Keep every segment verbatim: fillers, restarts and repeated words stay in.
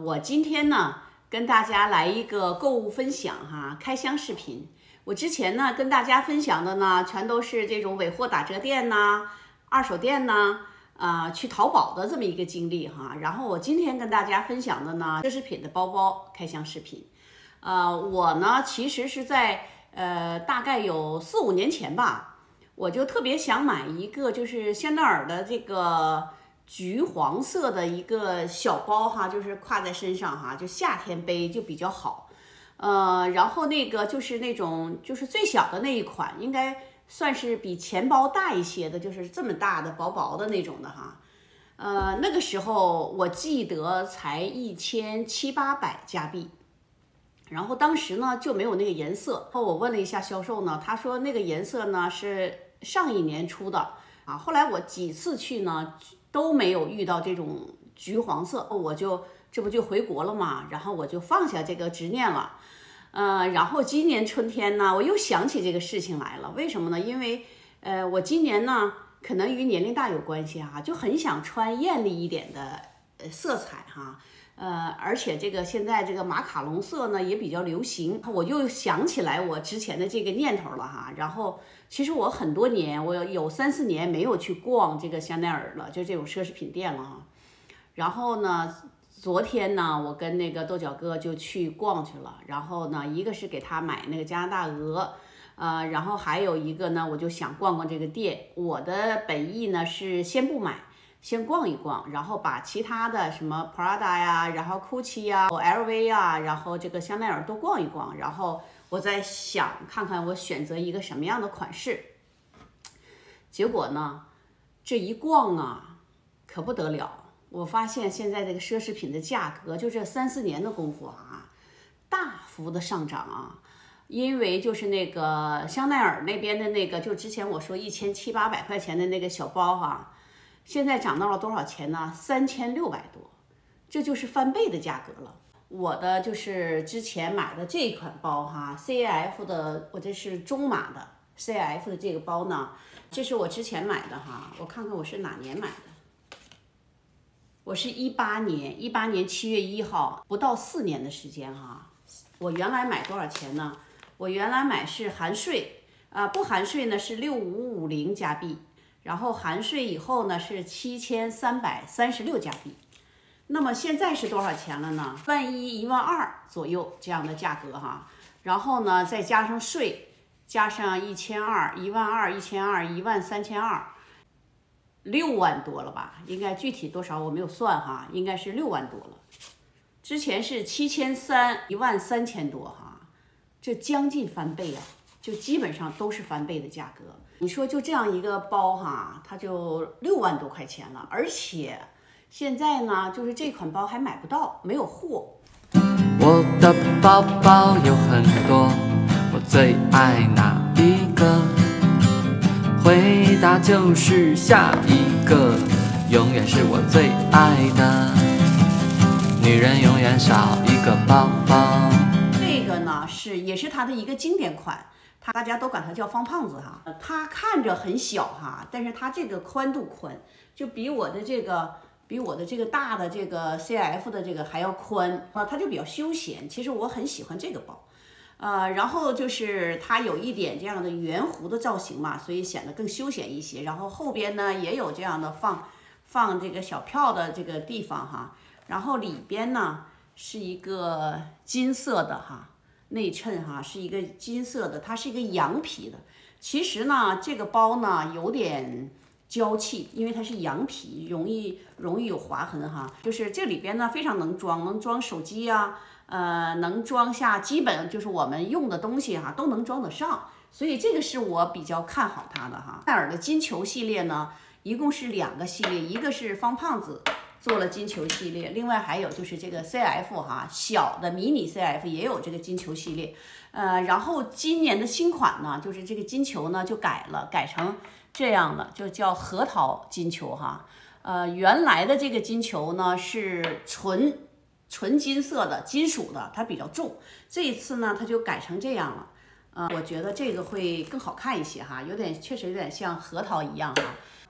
我今天呢跟大家来一个购物分享哈，开箱视频。我之前呢跟大家分享的呢，全都是这种尾货打折店呐、二手店呐，呃，去淘宝的这么一个经历哈。然后我今天跟大家分享的呢，奢侈品的包包开箱视频。呃，我呢其实是在呃大概有四五年前吧，我就特别想买一个就是香奈儿的这个橘黄色的一个小包哈，就是挎在身上哈，就夏天背就比较好。呃，然后那个就是那种就是最小的那一款，应该算是比钱包大一些的，就是这么大的薄薄的那种的哈。呃，那个时候我记得才一千七八百加币。然后当时呢就没有那个颜色，然后我问了一下销售呢，他说那个颜色呢是上一年出的啊。后来我几次去呢都没有遇到这种橘黄色，我就这不就回国了嘛，然后我就放下这个执念了。呃，然后今年春天呢，我又想起这个事情来了，为什么呢？因为呃我今年呢可能与年龄大有关系哈，就很想穿艳丽一点的呃色彩哈。呃，而且这个现在这个马卡龙色呢也比较流行，我就想起来我之前的这个念头了哈。然后其实我很多年，我有三四年没有去逛这个香奈儿了，就这种奢侈品店了哈。然后呢，昨天呢，我跟那个豆角哥就去逛去了。然后呢，一个是给他买那个加拿大鹅，呃，然后还有一个呢，我就想逛逛这个店。我的本意呢是先不买。先逛一逛，然后把其他的什么 Prada 呀，然后 Gucci 呀 ，L V 呀，然后这个香奈儿都逛一逛，然后我再想看看我选择一个什么样的款式。结果呢，这一逛啊，可不得了！我发现现在这个奢侈品的价格，就这三四年的功夫啊，大幅的上涨啊。因为就是那个香奈儿那边的那个，就之前我说一千七八百块钱的那个小包哈、啊。现在涨到了多少钱呢？三千六百多，这就是翻倍的价格了。我的就是之前买的这款包哈 ，C A F 的，我这是中码的 C A F 的这个包呢，这是我之前买的哈。我看看我是哪年买的？我是一八年，一八年七月一号，不到四年的时间哈。我原来买多少钱呢？我原来买是含税，啊、呃，不含税呢是六五五零加币。然后含税以后呢是七千三百三十六加币，那么现在是多少钱了呢？万一一万二左右这样的价格哈，然后呢再加上税，加上一千二，一万二，一千二，一万三千二，六万多了吧？应该具体多少我没有算哈，应该是六万多了。之前是七千三，一万三千多哈，这将近翻倍啊！就基本上都是翻倍的价格。你说就这样一个包哈，它就六万多块钱了，而且现在呢，就是这款包还买不到，没有货。 我的包包有很多，我最爱哪一个？回答就是下一个，永远是我最爱的。女人永远少一个包包。 这个呢是也是它的一个经典款。大家都管它叫方胖子哈，它看着很小哈，但是它这个宽度宽，就比我的这个比我的这个大的这个 C F 的这个还要宽啊，它就比较休闲。其实我很喜欢这个包，呃，然后就是它有一点这样的圆弧的造型嘛，所以显得更休闲一些。然后后边呢也有这样的放放这个小票的这个地方哈，然后里边呢是一个金色的哈。内衬哈是一个金色的，它是一个羊皮的。其实呢，这个包呢有点娇气，因为它是羊皮，容易容易有划痕哈。就是这里边呢非常能装，能装手机呀、啊，呃，能装下基本就是我们用的东西哈，都能装得上。所以这个是我比较看好它的哈。奈尔的金球系列呢，一共是两个系列，一个是方胖子。做了金球系列，另外还有就是这个 C F 哈，小的迷你 C F 也有这个金球系列，呃，然后今年的新款呢，就是这个金球呢就改了，改成这样了，就叫核桃金球哈，呃，原来的这个金球呢是纯纯金色的，金属的，它比较重，这一次呢它就改成这样了，呃，我觉得这个会更好看一些哈，有点确实有点像核桃一样哈。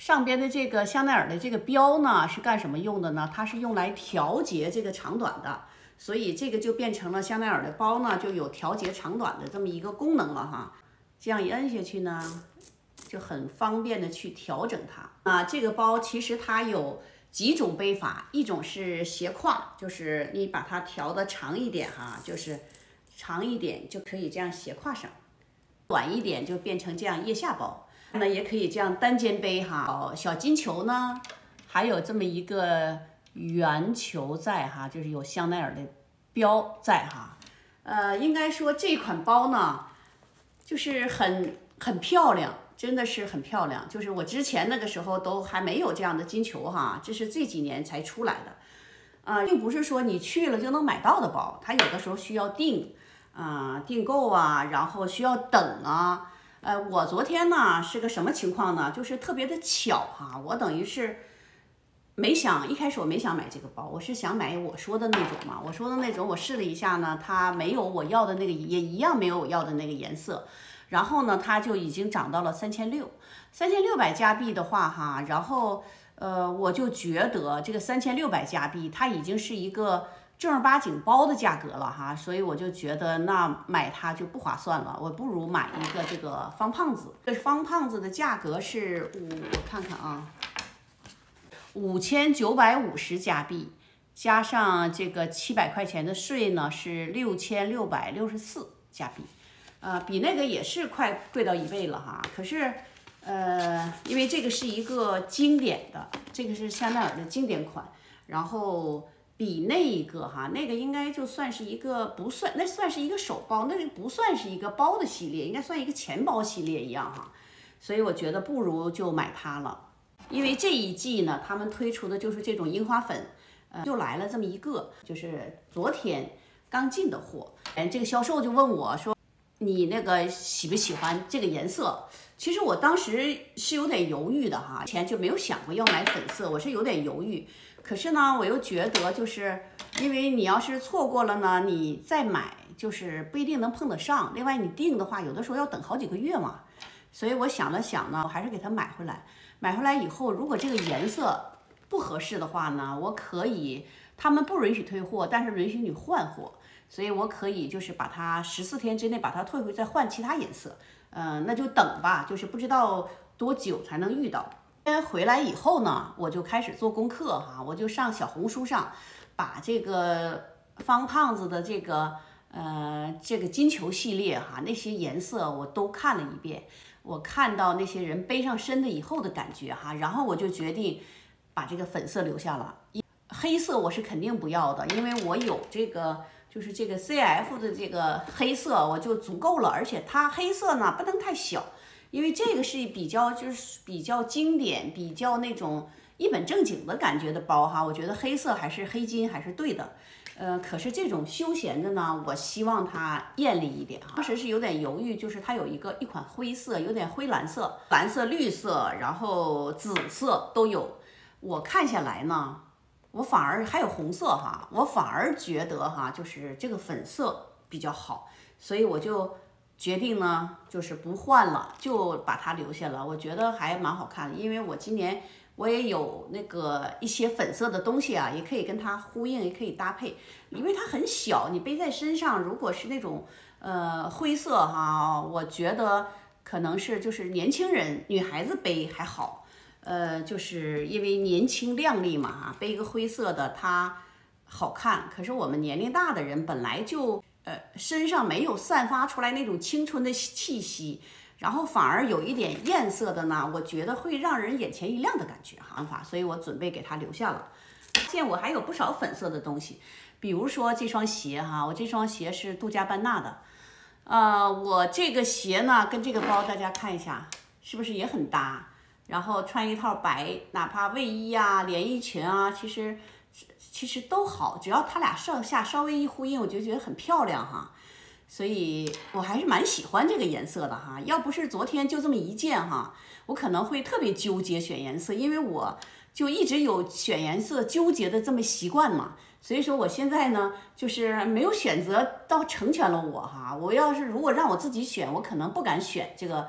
上边的这个香奈儿的这个标呢是干什么用的呢？它是用来调节这个长短的，所以这个就变成了香奈儿的包呢就有调节长短的这么一个功能了哈。这样一摁下去呢，就很方便的去调整它啊。这个包其实它有几种背法，一种是斜挎，就是你把它调的长一点哈，就是长一点就可以这样斜挎上，短一点就变成这样腋下包。那也可以这样单肩背哈。小金球呢，还有这么一个圆球在哈，就是有香奈儿的标在哈。呃，应该说这款包呢，就是很很漂亮。真的是很漂亮，就是我之前那个时候都还没有这样的金球哈，这是这几年才出来的，呃，并不是说你去了就能买到的包，它有的时候需要订，啊、呃，订购啊，然后需要等啊，呃，我昨天呢是个什么情况呢？就是特别的巧哈，我等于是没想，一开始我没想买这个包，我是想买我说的那种嘛，我说的那种我试了一下呢，它没有我要的那个，也一样没有我要的那个颜色。然后呢，它就已经涨到了三千六，三千六百加币的话，哈，然后呃，我就觉得这个三千六百加币，它已经是一个正儿八经包的价格了哈，所以我就觉得那买它就不划算了，我不如买一个这个方胖子。这方胖子的价格是五，我看看啊，五千九百五十加币，加上这个七百块钱的税呢，是六千六百六十四加币。呃，比那个也是快贵到一倍了哈。可是，呃，因为这个是一个经典的，这个是香奈儿的经典款，然后比那一个哈，那个应该就算是一个不算，那算是一个手包，那不算是一个包的系列，应该算一个钱包系列一样哈。所以我觉得不如就买它了，因为这一季呢，他们推出的就是这种樱花粉，呃，就来了这么一个，就是昨天刚进的货，哎，这个销售就问我说，你那个喜不喜欢这个颜色？其实我当时是有点犹豫的哈，以前就没有想过要买粉色，我是有点犹豫。可是呢，我又觉得就是因为你要是错过了呢，你再买就是不一定能碰得上。另外你订的话，有的时候要等好几个月嘛。所以我想了想呢，我还是给它买回来。买回来以后，如果这个颜色不合适的话呢，我可以，他们不允许退货，但是允许你换货。所以我可以就是把它十四天之内把它退回，再换其他颜色。嗯、呃，那就等吧，就是不知道多久才能遇到。回来以后呢，我就开始做功课哈，我就上小红书上把这个方胖子的这个呃这个金球系列哈，那些颜色我都看了一遍。我看到那些人背上身的以后的感觉哈，然后我就决定把这个粉色留下了。黑色我是肯定不要的，因为我有这个。就是这个 C F 的这个黑色我就足够了，而且它黑色呢不能太小，因为这个是比较就是比较经典、比较那种一本正经的感觉的包哈。我觉得黑色还是黑金还是对的，呃，可是这种休闲的呢，我希望它艳丽一点哈。当时是有点犹豫，就是它有一个一款灰色，有点灰蓝色、蓝色、绿色，然后紫色都有。我看下来呢。我反而还有红色哈，我反而觉得哈，就是这个粉色比较好，所以我就决定呢，就是不换了，就把它留下了。我觉得还蛮好看的，因为我今年我也有那个一些粉色的东西啊，也可以跟它呼应，也可以搭配，因为它很小，你背在身上，如果是那种呃灰色哈，我觉得可能是就是年轻人、女孩子背还好。呃，就是因为年轻靓丽嘛，哈，背一个灰色的它好看。可是我们年龄大的人本来就呃身上没有散发出来那种青春的气息，然后反而有一点艳色的呢，我觉得会让人眼前一亮的感觉哈。法，所以我准备给它留下了。现在我还有不少粉色的东西，比如说这双鞋哈，我这双鞋是杜嘉班纳的，呃，我这个鞋呢跟这个包大家看一下，是不是也很搭？然后穿一套白，哪怕卫衣啊、连衣裙啊，其实其实都好，只要它俩上下稍微一呼应，我就觉得很漂亮哈。所以我还是蛮喜欢这个颜色的哈。要不是昨天就这么一件哈，我可能会特别纠结选颜色，因为我就一直有选颜色纠结的这么习惯嘛。所以说我现在呢，就是没有选择到成全了我哈。我要是如果让我自己选，我可能不敢选这个。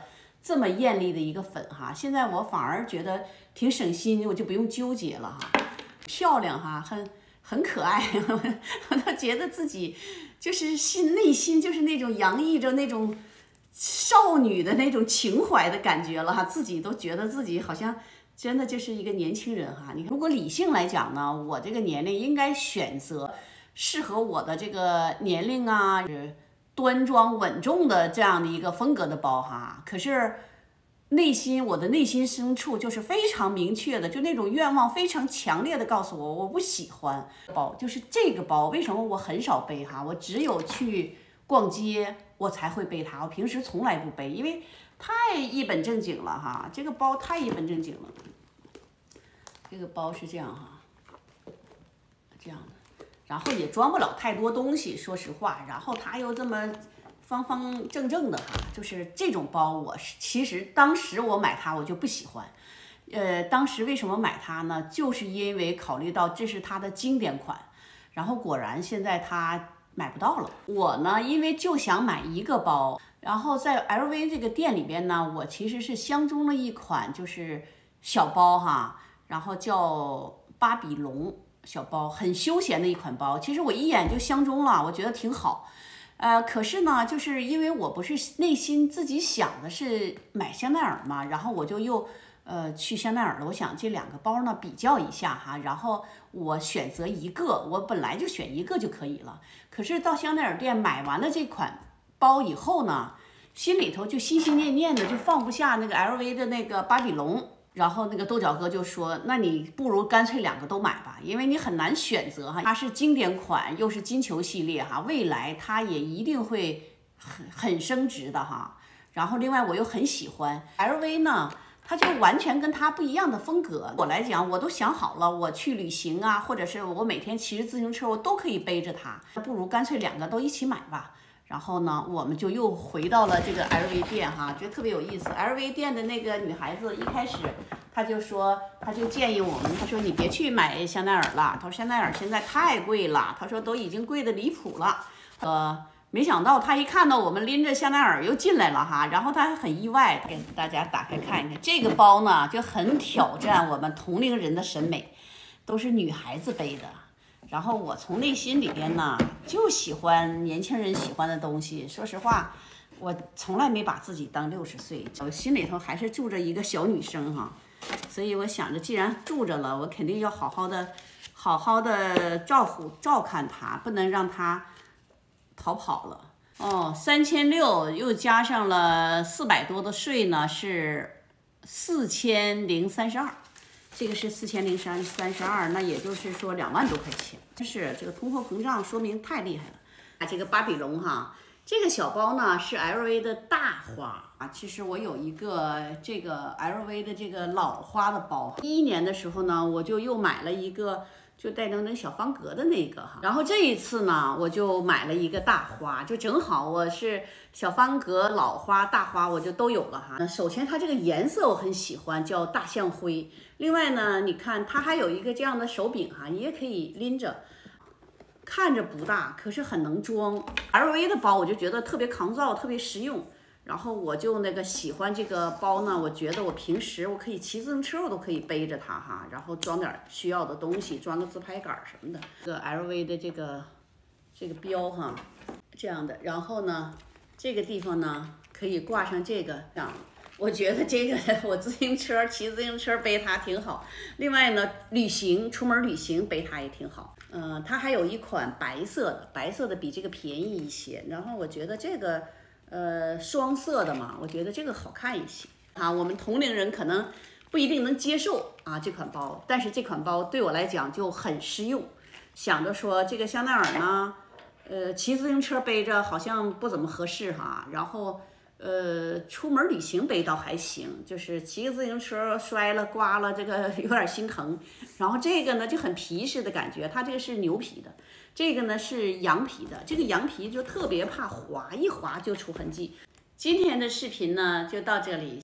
这么艳丽的一个粉哈，现在我反而觉得挺省心，我就不用纠结了哈，漂亮哈，很很可爱，我都觉得自己就是心内心就是那种洋溢着那种少女的那种情怀的感觉了哈，自己都觉得自己好像真的就是一个年轻人哈。你看，如果理性来讲呢，我这个年龄应该选择适合我的这个年龄啊，端庄稳重的这样的一个风格的包哈。可是内心，我的内心深处就是非常明确的，就那种愿望非常强烈的告诉我，我不喜欢包，就是这个包。为什么我很少背哈？我只有去逛街我才会背它，我平时从来不背，因为太一本正经了哈。这个包太一本正经了。这个包是这样哈，这样的，然后也装不了太多东西，说实话。然后它又这么方方正正的哈，就是这种包，我是其实当时我买它我就不喜欢。呃，当时为什么买它呢？就是因为考虑到这是它的经典款，然后果然现在它买不到了。我呢，因为就想买一个包，然后在 L V 这个店里边呢，我其实是相中了一款就是小包哈，然后叫巴比龙小包，很休闲的一款包。其实我一眼就相中了，我觉得挺好。呃，可是呢，就是因为我不是内心自己想的是买香奈儿嘛，然后我就又呃去香奈儿了。我想这两个包呢比较一下哈，然后我选择一个，我本来就选一个就可以了。可是到香奈儿店买完了这款包以后呢，心里头就心心念念的，就放不下那个 L V 的那个巴比龙。然后那个豆角哥就说，那你不如干脆两个都买吧，因为你很难选择哈，它是经典款又是金球系列哈，未来它也一定会很很升值的哈。然后另外我又很喜欢 L V 呢，它就完全跟它不一样的风格。我来讲，我都想好了，我去旅行啊，或者是我每天骑着自行车，我都可以背着它，不如干脆两个都一起买吧。然后呢，我们就又回到了这个 L V 店哈，觉得特别有意思。L V 店的那个女孩子一开始，她就说，她就建议我们，她说你别去买香奈儿了，她说香奈儿现在太贵了，她说都已经贵的离谱了。呃，没想到她一看到我们拎着香奈儿又进来了哈，然后她还很意外，给大家打开看一看，这个包呢就很挑战我们同龄人的审美，都是女孩子背的。然后我从内心里边呢，就喜欢年轻人喜欢的东西。说实话，我从来没把自己当六十岁，我心里头还是住着一个小女生哈。所以我想着，既然住着了，我肯定要好好的、好好的照顾、照看她，不能让她逃跑了。哦，三千六又加上了四百多的税呢，是四千零三十二。这个是四千零三三十二，那也就是说两万多块钱。真是这个通货膨胀，说明太厉害了。啊，这个巴比龙哈，这个小包呢是 L V 的大花啊。其实我有一个这个 L V 的这个老花的包，一一年的时候呢，我就又买了一个就带着那个小方格的那个哈。然后这一次呢，我就买了一个大花，就正好我是小方格、老花、大花我就都有了哈。首先它这个颜色我很喜欢，叫大象灰。另外呢，你看它还有一个这样的手柄哈，你也可以拎着，看着不大，可是很能装。L V 的包我就觉得特别抗造，特别实用。然后我就那个喜欢这个包呢，我觉得我平时我可以骑自行车，我都可以背着它哈，然后装点需要的东西，装个自拍杆什么的。这个 L V 的这个这个标哈，这样的。然后呢，这个地方呢可以挂上这个这样。我觉得这个我自行车骑自行车背它挺好。另外呢，旅行出门旅行背它也挺好。嗯、呃，它还有一款白色的，白色的比这个便宜一些。然后我觉得这个呃双色的嘛，我觉得这个好看一些啊。我们同龄人可能不一定能接受啊这款包，但是这款包对我来讲就很实用。想着说这个香奈儿呢，呃，骑自行车背着好像不怎么合适哈，然后。呃，出门旅行背倒还行，就是骑个自行车摔了刮了，这个有点心疼。然后这个呢就很皮实的感觉，它这个是牛皮的，这个呢是羊皮的，这个羊皮就特别怕滑，一滑就出痕迹。今天的视频呢就到这里。